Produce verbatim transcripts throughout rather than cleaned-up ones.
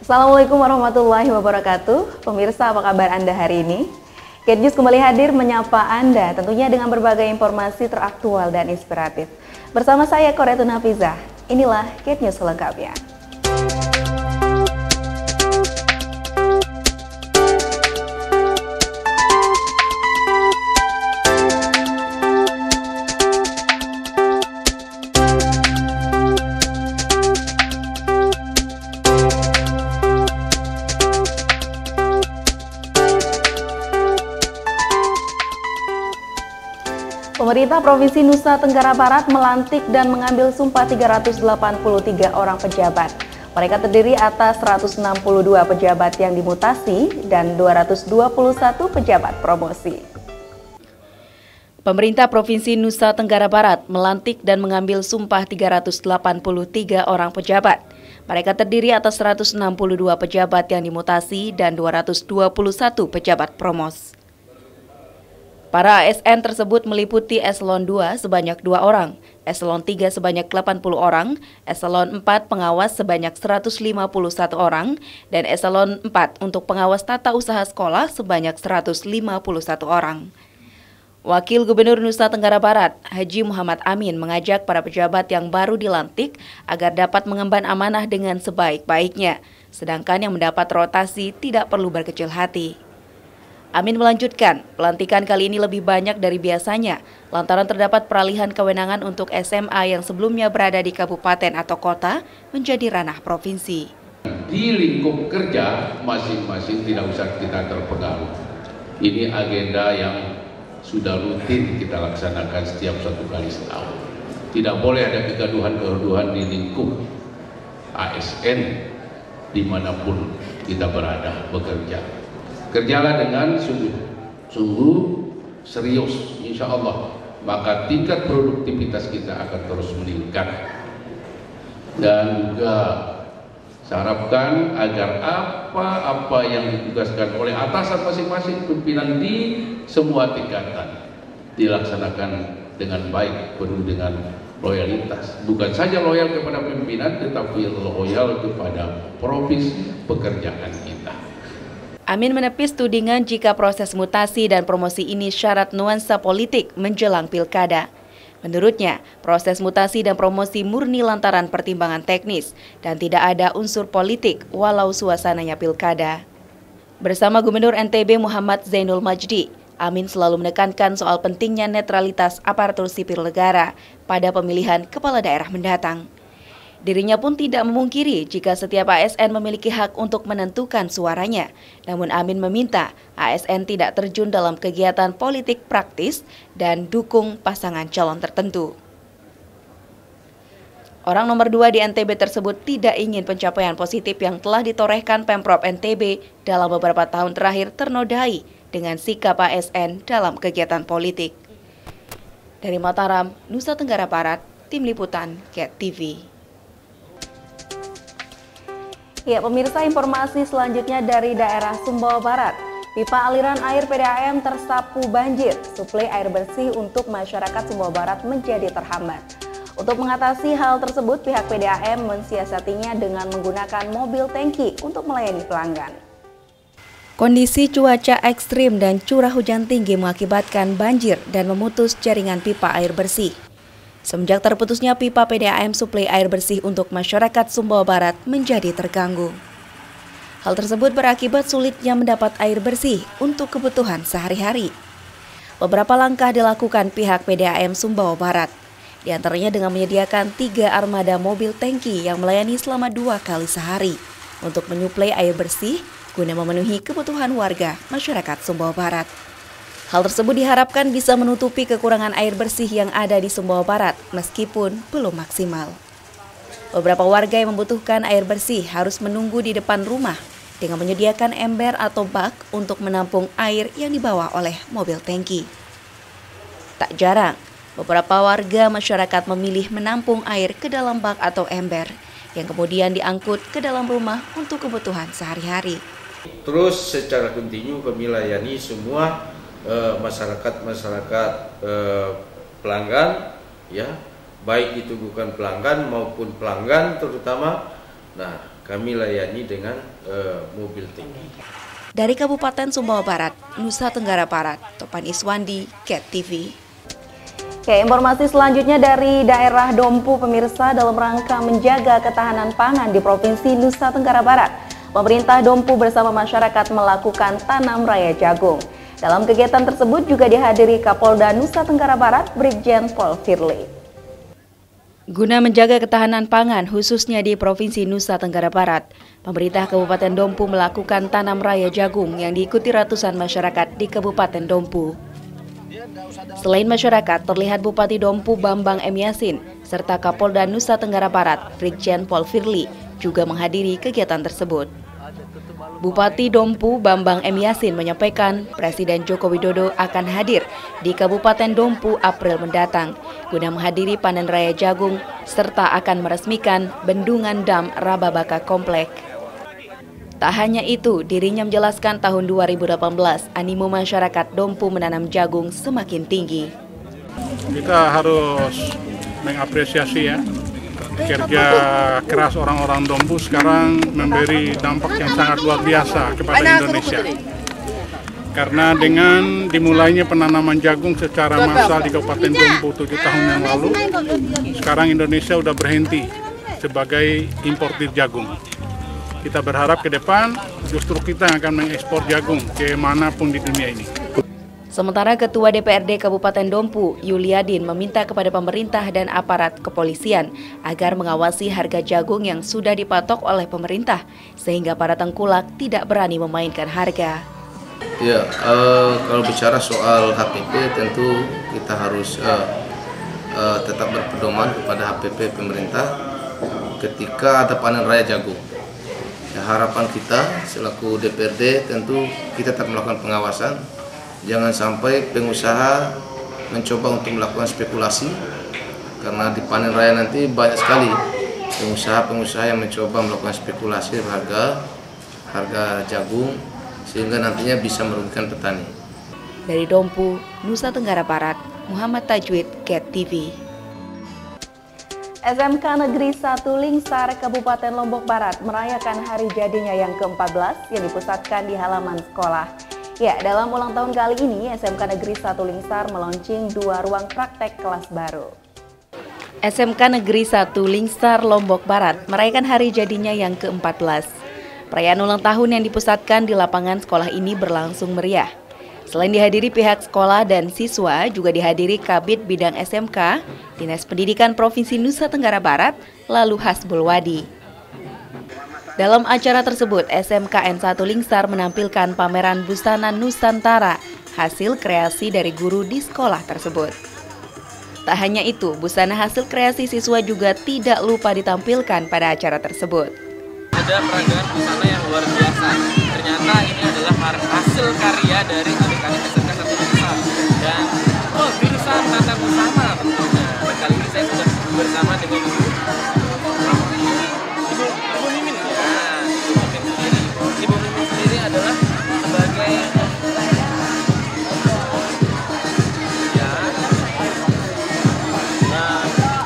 Assalamualaikum warahmatullahi wabarakatuh. Pemirsa, apa kabar Anda hari ini? Ket News kembali hadir menyapa Anda, tentunya dengan berbagai informasi teraktual dan inspiratif. Bersama saya Koretun Hafizah, inilah Ket News selengkapnya. Pemerintah Provinsi Nusa Tenggara Barat melantik dan mengambil sumpah tiga ratus delapan puluh tiga orang pejabat. Mereka terdiri atas seratus enam puluh dua pejabat yang dimutasi dan dua ratus dua puluh satu pejabat promosi. Pemerintah Provinsi Nusa Tenggara Barat melantik dan mengambil sumpah tiga ratus delapan puluh tiga orang pejabat. Mereka terdiri atas seratus enam puluh dua pejabat yang dimutasi dan dua ratus dua puluh satu pejabat promos. Para A S N tersebut meliputi Eselon dua sebanyak dua orang, Eselon tiga sebanyak delapan puluh orang, Eselon empat pengawas sebanyak seratus lima puluh satu orang, dan Eselon empat untuk pengawas tata usaha sekolah sebanyak seratus lima puluh satu orang. Wakil Gubernur Nusa Tenggara Barat, Haji Muhammad Amin, mengajak para pejabat yang baru dilantik agar dapat mengemban amanah dengan sebaik-baiknya, sedangkan yang mendapat rotasi tidak perlu berkecil hati. Amin melanjutkan, pelantikan kali ini lebih banyak dari biasanya, lantaran terdapat peralihan kewenangan untuk S M A yang sebelumnya berada di kabupaten atau kota menjadi ranah provinsi. Di lingkup kerja masing-masing tidak usah kita terpengaruh. Ini agenda yang sudah rutin kita laksanakan setiap satu kali setahun. Tidak boleh ada kegaduhan-kegaduhan di lingkup A S N dimanapun kita berada bekerja. Kerjalah dengan sungguh, sungguh serius, insya Allah, maka tingkat produktivitas kita akan terus meningkat. Dan juga saya harapkan agar apa-apa yang ditugaskan oleh atasan masing-masing pimpinan di semua tingkatan dilaksanakan dengan baik, penuh dengan loyalitas. Bukan saja loyal kepada pimpinan, tetapi loyal kepada profesi pekerjaan kita. Amin menepis tudingan jika proses mutasi dan promosi ini syarat nuansa politik menjelang pilkada. Menurutnya, proses mutasi dan promosi murni lantaran pertimbangan teknis dan tidak ada unsur politik walau suasananya pilkada. Bersama Gubernur N T B Muhammad Zainul Majdi, Amin selalu menekankan soal pentingnya netralitas aparatur sipil negara pada pemilihan kepala daerah mendatang. Dirinya pun tidak memungkiri jika setiap A S N memiliki hak untuk menentukan suaranya. Namun Amin meminta A S N tidak terjun dalam kegiatan politik praktis dan dukung pasangan calon tertentu. Orang nomor dua di N T B tersebut tidak ingin pencapaian positif yang telah ditorehkan Pemprov N T B dalam beberapa tahun terakhir ternodai dengan sikap A S N dalam kegiatan politik. Dari Mataram, Nusa Tenggara Barat, Tim Liputan Ket T V. Ya, pemirsa, informasi selanjutnya dari daerah Sumbawa Barat. Pipa aliran air P D A M tersapu banjir. Suplai air bersih untuk masyarakat Sumbawa Barat menjadi terhambat. Untuk mengatasi hal tersebut, pihak P D A M mensiasatinya dengan menggunakan mobil tangki untuk melayani pelanggan. Kondisi cuaca ekstrim dan curah hujan tinggi mengakibatkan banjir dan memutus jaringan pipa air bersih. Semenjak terputusnya pipa P D A M suplai air bersih untuk masyarakat Sumbawa Barat menjadi terganggu. Hal tersebut berakibat sulitnya mendapat air bersih untuk kebutuhan sehari-hari. Beberapa langkah dilakukan pihak P D A M Sumbawa Barat, di antaranya dengan menyediakan tiga armada mobil tangki yang melayani selama dua kali sehari untuk menyuplai air bersih guna memenuhi kebutuhan warga masyarakat Sumbawa Barat. Hal tersebut diharapkan bisa menutupi kekurangan air bersih yang ada di Sumbawa Barat meskipun belum maksimal. Beberapa warga yang membutuhkan air bersih harus menunggu di depan rumah dengan menyediakan ember atau bak untuk menampung air yang dibawa oleh mobil tangki. Tak jarang, beberapa warga masyarakat memilih menampung air ke dalam bak atau ember yang kemudian diangkut ke dalam rumah untuk kebutuhan sehari-hari. Terus secara kontinu kami layani semua masyarakat-masyarakat eh, eh, pelanggan, ya, baik itu bukan pelanggan maupun pelanggan terutama. Nah, kami layani dengan uh, mobil tinggi. Dari Kabupaten Sumbawa Barat, Nusa Tenggara Barat, Topan Iswandi, Ket T V. Oke, informasi selanjutnya dari daerah Dompu pemirsa, dalam rangka menjaga ketahanan pangan di Provinsi Nusa Tenggara Barat. Pemerintah Dompu bersama masyarakat melakukan tanam raya jagung. Dalam kegiatan tersebut juga dihadiri Kapolda Nusa Tenggara Barat, Brigjen Pol Firly. Guna menjaga ketahanan pangan khususnya di Provinsi Nusa Tenggara Barat, pemerintah Kabupaten Dompu melakukan tanam raya jagung yang diikuti ratusan masyarakat di Kabupaten Dompu. Selain masyarakat, terlihat Bupati Dompu Bambang M. Yasin serta Kapolda Nusa Tenggara Barat, Brigjen Pol Firly juga menghadiri kegiatan tersebut. Bupati Dompu Bambang M. Yasin menyampaikan Presiden Joko Widodo akan hadir di Kabupaten Dompu April mendatang guna menghadiri panen raya jagung serta akan meresmikan bendungan dam Rababaka Komplek. Tak hanya itu, dirinya menjelaskan tahun dua ribu delapan belas animo masyarakat Dompu menanam jagung semakin tinggi. Kita harus mengapresiasi ya kerja keras orang-orang Dompu sekarang memberi dampak yang sangat luar biasa kepada Indonesia. Karena dengan dimulainya penanaman jagung secara massal di Kabupaten Dompu tujuh tahun yang lalu, sekarang Indonesia sudah berhenti sebagai importir jagung. Kita berharap ke depan justru kita akan mengekspor jagung ke manapun di dunia ini. Sementara Ketua D P R D Kabupaten Dompu, Yuliadin, meminta kepada pemerintah dan aparat kepolisian agar mengawasi harga jagung yang sudah dipatok oleh pemerintah, sehingga para tengkulak tidak berani memainkan harga. Ya, uh, kalau bicara soal H P P tentu kita harus uh, uh, tetap berpedoman kepada H P P pemerintah ketika ada panen raya jagung. Ya, harapan kita selaku D P R D tentu kita tetap melakukan pengawasan. Jangan sampai pengusaha mencoba untuk melakukan spekulasi, karena di panen raya nanti banyak sekali pengusaha-pengusaha yang mencoba melakukan spekulasi harga harga jagung sehingga nantinya bisa merugikan petani. Dari Dompu, Nusa Tenggara Barat, Muhammad Tajwid, Ket T V. S M K Negeri satu Lingsar, Kabupaten Lombok Barat merayakan hari jadinya yang ke empat belas yang dipusatkan di halaman sekolah. Ya, dalam ulang tahun kali ini, S M K Negeri satu Lingsar meluncing dua ruang praktek kelas baru. S M K Negeri satu Lingsar, Lombok Barat merayakan hari jadinya yang ke empat belas. Perayaan ulang tahun yang dipusatkan di lapangan sekolah ini berlangsung meriah. Selain dihadiri pihak sekolah dan siswa, juga dihadiri Kabid Bidang S M K, Dinas Pendidikan Provinsi Nusa Tenggara Barat, lalu Hasbul Wadi. Dalam acara tersebut, S M K N satu Lingsar menampilkan pameran busana Nusantara, hasil kreasi dari guru di sekolah tersebut. Tak hanya itu, busana hasil kreasi siswa juga tidak lupa ditampilkan pada acara tersebut. Ada peragaan busana yang luar biasa. Ternyata ini adalah hasil karya dari adik-adik S M K satu Lingsar. Dan oh, jurusan tata busana tentunya. Dan kali ini saya sudah bersama dengan Ibu Ibu Mimin. Ya, Ibu Mimin sendiri. Ibu Mimin sendiri adalah sebagai ya, nah,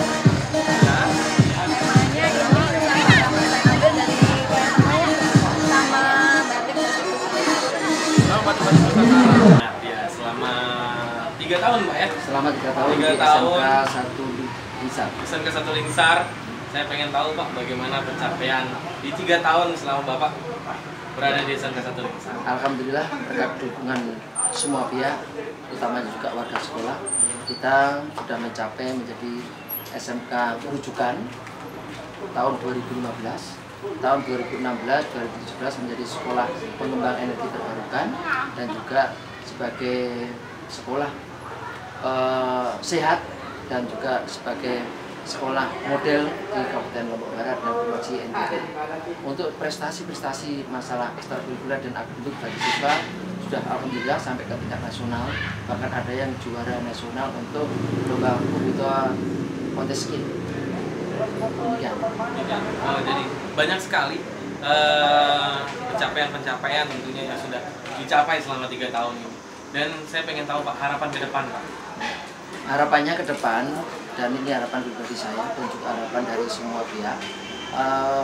ya. Selama tiga tahun, Pak ya? Selama tiga tahun tiga di tahun S M K satu Lingsar. S M K satu Lingsar. Saya pengen tahu Pak, bagaimana pencapaian di tiga tahun selama Bapak berada di S M K satu Lingsar. Alhamdulillah berkat dukungan semua pihak, utamanya juga warga sekolah, kita sudah mencapai menjadi S M K rujukan tahun dua ribu lima belas. Tahun dua ribu enam belas dua ribu tujuh belas menjadi sekolah pengembang energi terbarukan dan juga sebagai sekolah uh, sehat dan juga sebagai sekolah model di Kabupaten Lombok Barat dan Provinsi N T B. Untuk prestasi-prestasi masalah ekstrakurikuler dan akademik bagi siswa sudah alhamdulillah sampai ke tingkat nasional, bahkan ada yang juara nasional untuk lomba komputer kontes skill. Ya. Oh, jadi banyak sekali pencapaian-pencapaian uh, tentunya yang sudah dicapai selama tiga tahun ini. Dan saya pengen tahu Pak, harapan ke depan Pak. Harapannya ke depan, dan ini harapan pribadi saya dan juga harapan dari semua pihak, uh,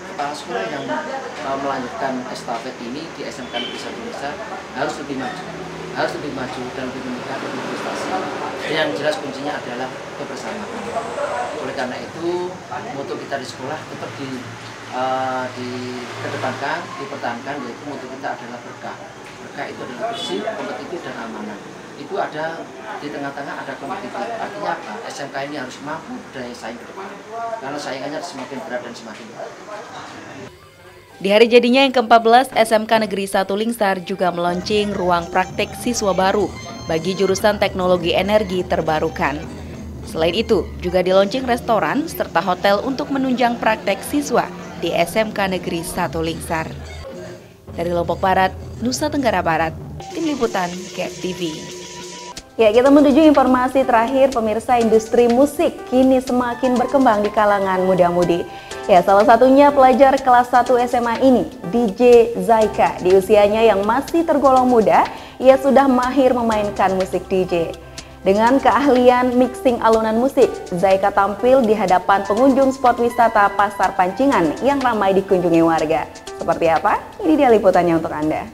kepala sekolah yang uh, melanjutkan estafet ini di S M K Negeri satu Indonesia harus lebih maju, harus lebih maju dan lebih meningkat, lebih berprestasi. Dan yang jelas kuncinya adalah kebersamaan. Oleh karena itu, moto kita di sekolah tetap di uh, dikedepankan, dipertahankan, yaitu moto kita adalah berkah. Berkah itu adalah bersih, kompetitif, dan amanah. Itu ada di tengah-tengah ada kompetitif. Artinya apa? S M K ini harus mampu berdaya saing ke depan. Karena saingannya semakin berat dan semakin berat. Di hari jadinya yang keempat belas, S M K Negeri satu Lingsar juga meluncing ruang praktek siswa baru bagi jurusan teknologi energi terbarukan. Selain itu, juga dilaunching restoran serta hotel untuk menunjang praktek siswa di S M K Negeri satu Lingsar. Dari Lombok Barat, Nusa Tenggara Barat, Tim Liputan Gap T V. Ya, kita menuju informasi terakhir. Pemirsa, industri musik kini semakin berkembang di kalangan muda-mudi. Ya, salah satunya pelajar kelas satu S M A ini, D J Zaika. Di usianya yang masih tergolong muda, ia sudah mahir memainkan musik D J. Dengan keahlian mixing alunan musik, Zaika tampil di hadapan pengunjung spot wisata Pasar Pancingan yang ramai dikunjungi warga. Seperti apa? Ini dia liputannya untuk Anda.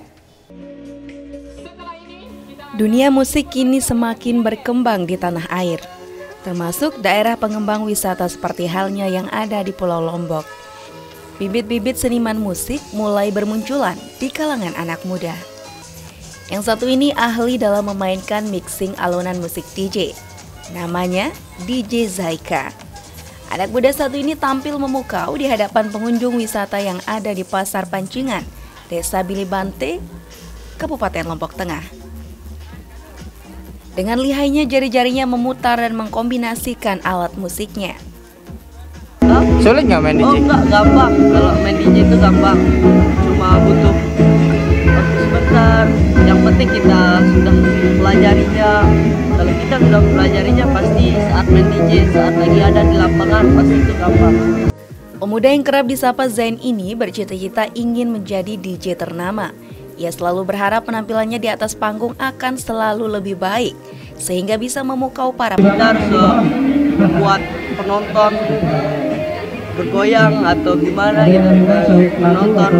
Dunia musik kini semakin berkembang di tanah air, termasuk daerah pengembang wisata seperti halnya yang ada di Pulau Lombok. Bibit-bibit seniman musik mulai bermunculan di kalangan anak muda. Yang satu ini ahli dalam memainkan mixing alunan musik D J. Namanya D J Zaika. Anak muda satu ini tampil memukau di hadapan pengunjung wisata yang ada di Pasar Pancingan, Desa Bilibante, Kabupaten Lombok Tengah. Dengan lihainya jari-jarinya memutar dan mengkombinasikan alat musiknya. Sulit nggak main D J? Oh enggak, gampang. Kalau main D J itu gampang. Cuma butuh waktu sebentar. Yang penting kita sudah pelajarinya. Kalau kita sudah pelajarinya pasti saat main D J, saat lagi ada di lapangan pasti itu gampang. Pemuda yang kerap disapa Zain ini bercita-cita ingin menjadi D J ternama. Ia selalu berharap penampilannya di atas panggung akan selalu lebih baik, sehingga bisa memukau para kita harus membuat penonton bergoyang atau gimana gitu, penonton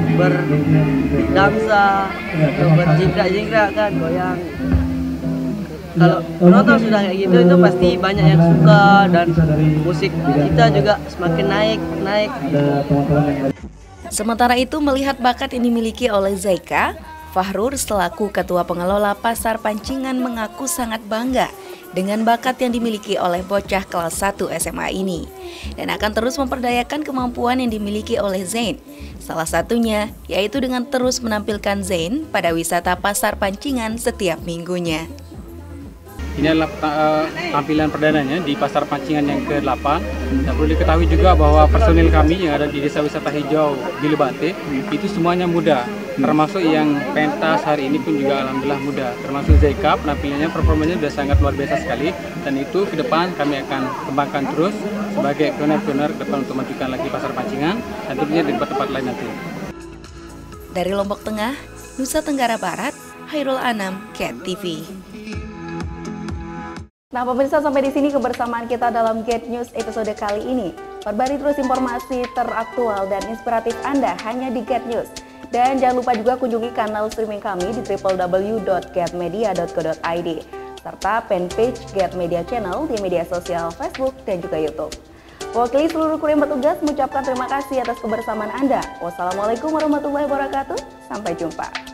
berdansa atau berjingkrak-jingkrak kan, goyang. Kalau penonton sudah kayak gitu, itu pasti banyak yang suka dan musik kita juga semakin naik, naik. Sementara itu, melihat bakat yang dimiliki oleh Zaika, Fahrur selaku ketua pengelola Pasar Pancingan mengaku sangat bangga dengan bakat yang dimiliki oleh bocah kelas satu S M A ini dan akan terus memperdayakan kemampuan yang dimiliki oleh Zain. Salah satunya yaitu dengan terus menampilkan Zain pada wisata Pasar Pancingan setiap minggunya. Ini adalah uh, tampilan perdananya di Pasar Pancingan yang ke delapan. Dan perlu diketahui juga bahwa personil kami yang ada di Desa Wisata Hijau Bilibante itu semuanya muda. Termasuk yang pentas hari ini pun juga alhamdulillah muda. Termasuk Zaika, penampilannya, performanya sudah sangat luar biasa sekali. Dan itu ke depan kami akan kembangkan terus sebagai pioner-pioner ke depan untuk memajukan lagi Pasar Pancingan dan tentunya di tempat-tempat lain nanti. Dari Lombok Tengah, Nusa Tenggara Barat, Hairul Anam, Gap T V. Nah, pemirsa, sampai di sini kebersamaan kita dalam Get News episode kali ini. Perbarui terus informasi teraktual dan inspiratif Anda hanya di Get News. Dan jangan lupa juga kunjungi kanal streaming kami di w w w dot get media dot co dot i d serta fanpage Get Media Channel di media sosial Facebook dan juga YouTube. Wakili seluruh kru yang bertugas mengucapkan terima kasih atas kebersamaan Anda. Wassalamualaikum warahmatullahi wabarakatuh. Sampai jumpa.